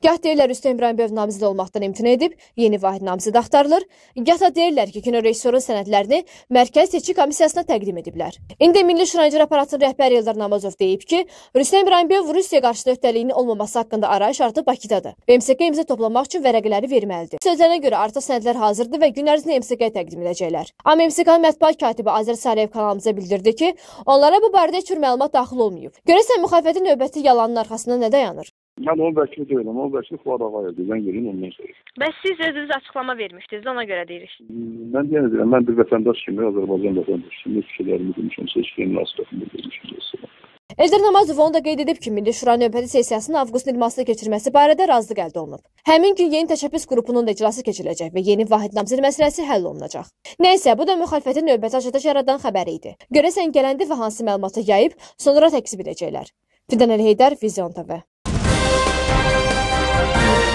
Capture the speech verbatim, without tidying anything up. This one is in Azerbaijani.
Gah deyirlər Rüstəm İbrahimov namizəd olmaqdan imtina edib, yeni vahid namizəd axtarılır. Gah da deyirlər ki, kino rejissorun sənədlərini Mərkəzi Seçki Komissiyasına təqdim ediblər. İndi Milli Şura İcra Aparatının rəhbəri Eldar Namazov deyib ki, Rüstəm İbrahimov Rusiya qarşıda öhdəliyinin olmaması haqqında arayış artıq Bakıdadır. M S K imza toplamaq üçün vərəqələri verməlidir. Sözlərinə görə artıq sənədlər hazırdır və gün ərzində M S K-yə təqdim edəcəklər. Amma M S K-nın mətbuat katibi Azər Saliyev kanalımıza bildirdi ki, onlara bu barədə heç bir məlumat daxil olmayıb. Görəsən müxalifətin növbəti yalanın arxasında nə dayanır? Mən onun vəkili deyiləm, onun vəkili Fuad Ağayev, mən gelin ondan sonra. Bəs siz özünüz açıqlama vermişdiniz, ona görə deyirik. Mən yenə deyirəm, mən bir vətəndaş kimi, Azərbaycan vətəndaşı kimi fikirlərimi demişəm, seçkiyə münasibətini demişəm. Eldar Namazov onu da qeyd edib ki, Milli Şura növbəti sessiyasının avqustun iyirmisində keçirməsi barədə razılıq əldə olunub. Həmin gün yeni təşəbbüs qrupunun da iclası keçiriləcək və yeni vahid namizəd məsələsi həll olunacaq. Nəysə, bu da müxalifətin növbəti aşatış yaradan xəbəri idi. Görəsən gələndə və hansı məlumatı yayıb, sonra təkzib edəcəklər. Fidan Əli Heydər, Vizyon T V.